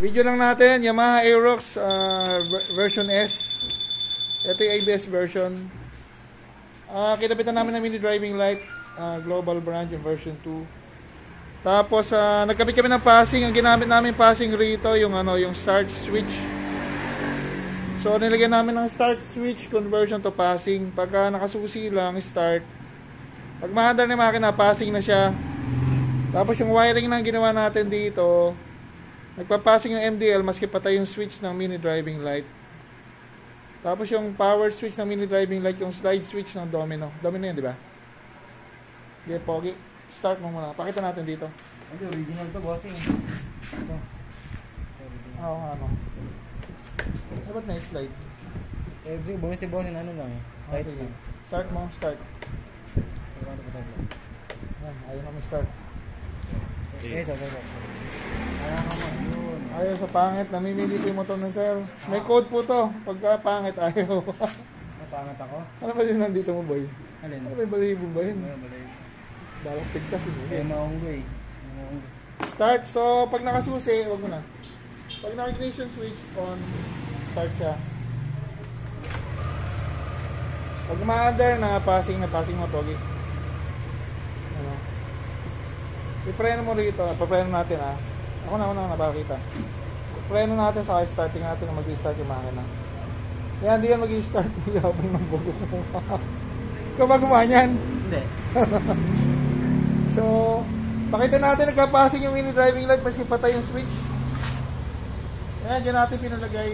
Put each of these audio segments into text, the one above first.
Video lang natin, Yamaha Aerox version S. Ito yung ABS version. Kinapitan namin ng mini driving light, global brand yung version 2. Tapos nagkabit kami ng passing. Ang ginamit namin passing rito yung yung start switch. So nilagyan namin ng start switch conversion to passing. Pagka nakasusi lang start. Pag maandar na makina, passing na siya. Tapos yung wiring na ginawa natin dito, nagpa-passing yung MDL maski patay yung switch ng mini driving light. Tapos yung power switch ng mini driving light, yung slide switch ng domino. Domino yun, di ba? Okay, pogi. Start mo muna. Pakita natin dito. Ito, original to, bossing. Ito. Oo, ano. Ba't na-slide? Bumi si bossing, ano lang. Okay, sige. Start mo, start. Yan, ayaw naman start. Ayaw sa pangit, namimili ko yung motor ng sir. May code po to. Pagka pangit, ayaw. Pangit ako? Ano ba yun nandito mo, boy? Alin? Ano ba yung balibo ba yun? Balay. Dalang pigtas yun. Maunggo eh. Start. So, pag nakasusi, wag mo na. Pag naka-ignition switch on, start siya. Pag ma-under, passing mo, pogi. Ano? I-preno mo rito. Pa-preno natin, ha. Ako na napakita. Preno natin sa starting natin na mag-i-start yung makina. Yan, hindi yan mag-i-start. Yabang ng bugo. Ikaw ba gumawa niyan? Hindi. So, pakita natin nagka-passing yung mini driving light maski patay yung switch. Ayan, dyan natin pinalagay.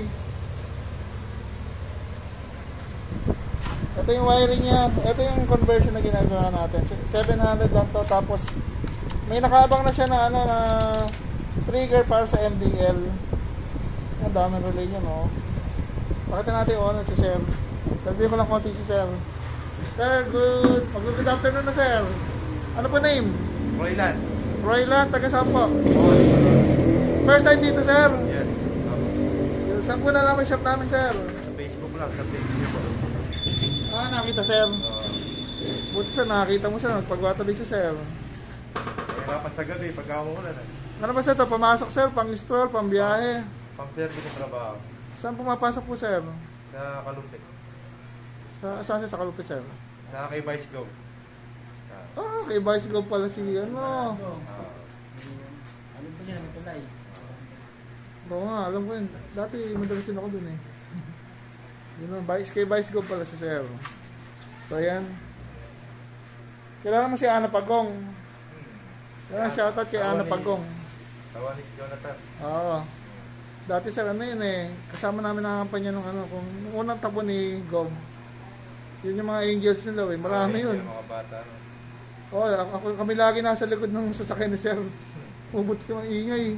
Ito yung wiring niya. Ito yung conversion na ginagawa natin. 700 lang to. Tapos, may nakaabang na siya na na trigger para sa MDL. Ang daming relay niya, no? Pakita natin yung si Sir. Sabihin ko lang konti si Sir. Sir, good afternoon na, Sir. Ano po name? Roylan. Roylan, taga saan po? First time dito, Sir? Yes. Saan po nalaman shop namin, Sir? Sa Facebook lang, sa Facebook po. Nakita, Sir. Buti, Sir, nakakita mo, Sir. Nagpagwatuloy si Sir. Dapat sa gabi, pagka umuulan. Ano ba, Sir? Ito, pamasok, Sir? Pang-stroll, pang-biyahe? Pang-service ng trabaho. Saan pumapasok po, Sir? Sa Kalupit. Saan siya sa Kalupit, Sir? Sa kay Vice Go. Kay Vice Go pala si, ano. Alam ko niya, nagtulay. Oo nga, alam ko yun. Dati, madalas din ako dun eh. Yun know, kay Vice Go pala si Sir. So, ayan. Kailangan mo si Ana Pagong. Kailangan shoutout kay Ana Pagong. Tawa ni Jonathan. Oo. Dati, Sir, ano yun eh. Kasama namin ang kampanya nung kung unang takbo ni Gov. Yun yung mga angels nila eh. Marami yun. Mga bata. Kami lagi nasa likod ng sasakyan ni Sir. Pumuti ko ng ingay.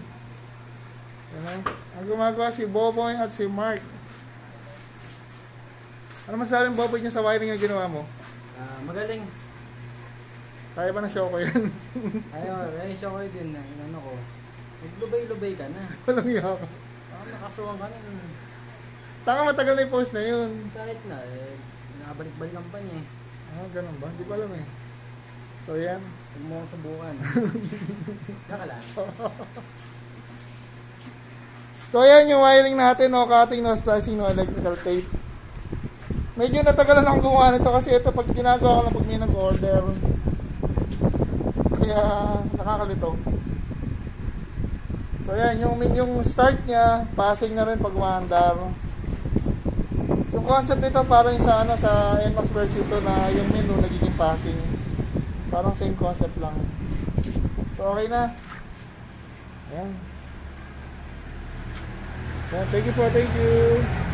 Ang gumagawa si Boboy at si Mark. Ano masasabing Boboy niya sa wiring na ginawa mo? Magaling. Kaya ba ng show ko yan? Ay, show ko din. Ano ko. Maglubay-lubay ka na. Walang iya ka. Nakasuwang ka na. Taka matagal na yung post na yun. Kahit na, nakabalik-balikan pa niya Ganun ba? Hindi ko alam eh. So yan. Huwag mo akong subukan. Saka lang. So yan yung wiring natin, no cutting, no splicing, no electrical tape. Medyo natagalan akong gumawa nito kasi ito pag ginagawa ko lang pag may nag-order. Kaya nakakalito. So yan, yung start niya, passing na rin pag umaandar. Yung concept nito parang sa sa NMAX version 2 na yung menu nagiging passing. Parang same concept lang. So okay na. Ayan. Thank you po, thank you.